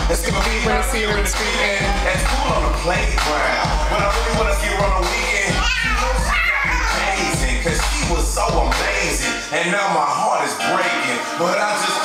want to see her in the street and at school on the playground. But I really want to see her on the weekend. She knows she got me amazing, cause she was so amazing. And now my heart is breaking, but I just